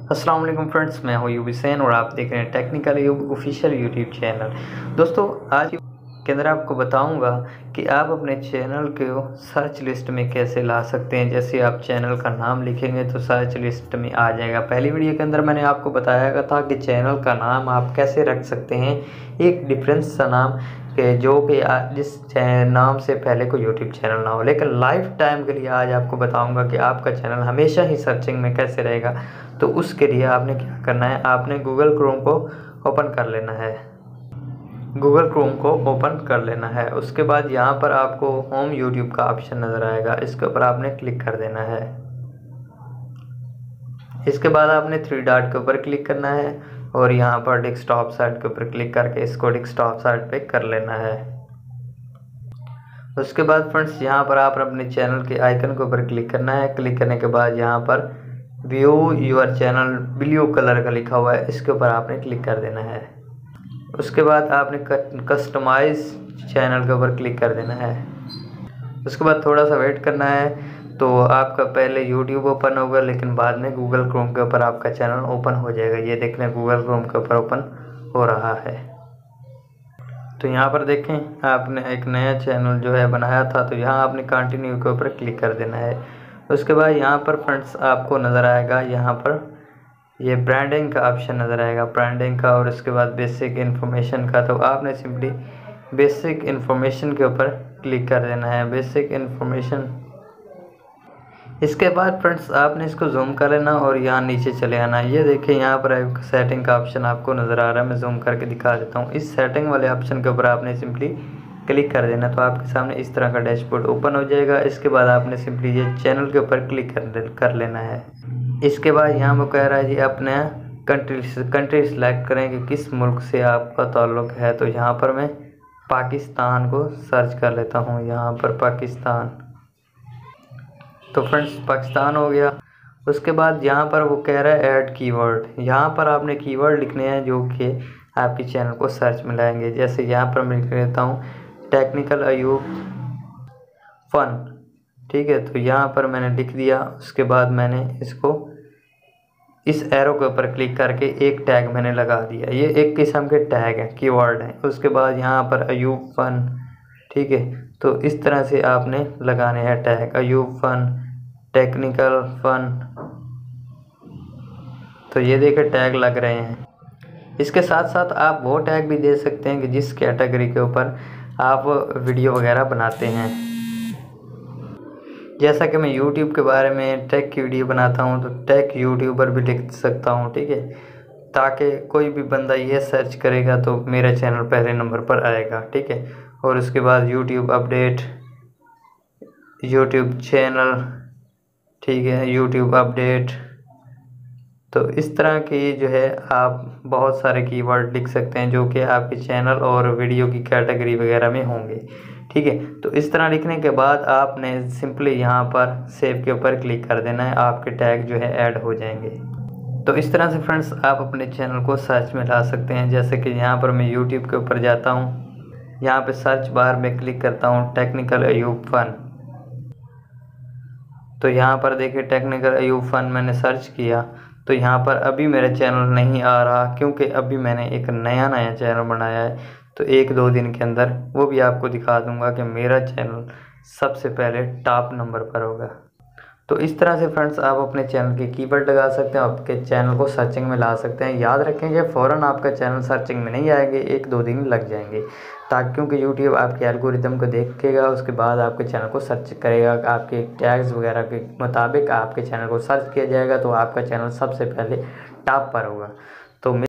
अस्सलाम वालेकुम फ्रेंड्स, मैं हूँ यूबी सैन और आप देख रहे हैं technical Ayub official YouTube channel. दोस्तों, आज के अंदर आपको बताऊंगा कि आप अपने चैनल को सर्च लिस्ट में कैसे ला सकते हैं। जैसे आप चैनल का नाम लिखेंगे तो सर्च लिस्ट में आ जाएगा। पहली वीडियो के अंदर मैंने आपको बताया था कि चैनल का नाम आप कैसे रख सकते हैं, एक डिफरेंस सा नाम के जो कि जिस नाम से पहले कोई यूट्यूब चैनल ना हो। लेकिन लाइफ टाइम के लिए आज आपको बताऊंगा कि आपका चैनल हमेशा ही सर्चिंग में कैसे रहेगा। तो उसके लिए आपने क्या करना है, आपने गूगल क्रोम को ओपन कर लेना है। गूगल क्रोम को ओपन कर लेना है। उसके बाद यहाँ पर आपको होम यूट्यूब का ऑप्शन नज़र आएगा, इसके ऊपर आपने क्लिक कर देना है। इसके बाद आपने थ्री डॉट के ऊपर क्लिक करना है और यहाँ पर डेस्कटॉप साइट के ऊपर क्लिक करके इसको डेस्कटॉप साइट पे कर लेना है। उसके बाद फ्रेंड्स यहाँ पर आप अपने चैनल के आइकन के ऊपर क्लिक करना है। क्लिक करने के बाद यहाँ पर view your channel blue colour का लिखा हुआ है, इसके ऊपर आपने क्लिक कर देना है। उसके बाद आपने कस्टमाइज चैनल के ऊपर क्लिक कर देना है। उसके बाद थोड़ा सा वेट करना है, तो आपका पहले यूट्यूब ओपन होगा लेकिन बाद में गूगल क्रोम के ऊपर आपका चैनल ओपन हो जाएगा। ये देख लें, गूगल क्रोम के ऊपर ओपन हो रहा है। तो यहाँ पर देखें, आपने एक नया चैनल जो है बनाया था, तो यहाँ आपने कंटिन्यू के ऊपर क्लिक कर देना है। उसके बाद यहाँ पर फ्रेंड्स आपको नज़र आएगा, यहाँ पर ये ब्रांडिंग का ऑप्शन नज़र आएगा, ब्रांडिंग का, और उसके बाद बेसिक इन्फॉर्मेशन का। तो आपने सिंपली बेसिक इन्फॉर्मेशन के ऊपर क्लिक कर देना है, बेसिक इन्फॉर्मेशन। इसके बाद फ्रेंड्स आपने इसको जूम कर लेना और यहाँ नीचे चले आना। ये देखिए, यहाँ पर एक सेटिंग का ऑप्शन आपको नज़र आ रहा है, मैं जूम करके दिखा देता हूँ। इस सेटिंग वाले ऑप्शन के ऊपर आपने सिंपली क्लिक कर देना, तो आपके सामने इस तरह का डैशबोर्ड ओपन हो जाएगा। इसके बाद आपने सिंपली ये चैनल के ऊपर क्लिक कर लेना है। इसके बाद यहाँ वो कह रहा है जी अपने कंट्री सेलेक्ट करें कि किस मुल्क से आपका ताल्लुक़ है। तो यहाँ पर मैं पाकिस्तान को सर्च कर लेता हूँ, यहाँ पर पाकिस्तान। तो फ्रेंड्स पाकिस्तान हो गया। उसके बाद यहाँ पर वो कह रहा है ऐड कीवर्ड। यहाँ पर आपने कीवर्ड लिखने हैं जो कि आपके चैनल को सर्च में लाएंगे। जैसे यहाँ पर मैं लिख लेता हूँ टेक्निकल अयूब फन, ठीक है। तो यहाँ पर मैंने लिख दिया। उसके बाद मैंने इसको इस एरो के ऊपर क्लिक करके एक टैग मैंने लगा दिया। ये एक किस्म के टैग हैं, कीवर्ड हैं। उसके बाद यहाँ पर अयूब फन, ठीक है। तो इस तरह से आपने लगाने हैं tag, Ayub fun, technical fun. तो ये देखिए टैग लग रहे हैं। इसके साथ साथ आप वो टैग भी दे सकते हैं कि जिस कैटेगरी के ऊपर आप वीडियो वगैरह बनाते हैं। जैसा कि मैं YouTube के बारे में टेक की वीडियो बनाता हूँ, तो टेक यूट्यूबर भी लिख सकता हूँ, ठीक है, ताकि कोई भी बंदा ये सर्च करेगा तो मेरा चैनल पहले नंबर पर आएगा, ठीक है। और उसके बाद YouTube अपडेट, YouTube चैनल, ठीक है, YouTube अपडेट। तो इस तरह की जो है आप बहुत सारे कीवर्ड लिख सकते हैं जो कि आपके चैनल और वीडियो की कैटेगरी वगैरह में होंगे, ठीक है। तो इस तरह लिखने के बाद आपने सिंपली यहाँ पर सेव के ऊपर क्लिक कर देना है, आपके टैग जो है ऐड हो जाएंगे। तो इस तरह से फ्रेंड्स आप अपने चैनल को सर्च में ला सकते हैं। जैसे कि यहाँ पर मैं YouTube के ऊपर जाता हूँ, यहाँ पे सर्च बार में क्लिक करता हूँ टेक्निकल अयूब फन। तो यहाँ पर देखिए टेक्निकल अयूब फन मैंने सर्च किया, तो यहाँ पर अभी मेरा चैनल नहीं आ रहा क्योंकि अभी मैंने एक नया चैनल बनाया है। तो एक दो दिन के अंदर वो भी आपको दिखा दूंगा कि मेरा चैनल सबसे पहले टॉप नंबर पर होगा। तो इस तरह से फ्रेंड्स आप अपने चैनल के कीवर्ड लगा सकते हैं, आपके चैनल को सर्चिंग में ला सकते हैं। याद रखें कि फ़ौरन आपका चैनल सर्चिंग में नहीं आएंगे, एक दो दिन लग जाएंगे, ताकि क्योंकि यूट्यूब आपके एल्गोरिदम को देखेगा, उसके बाद आपके चैनल को सर्च करेगा, आपके टैग्स वगैरह के मुताबिक आपके चैनल को सर्च किया जाएगा, तो आपका चैनल सबसे पहले टॉप पर होगा।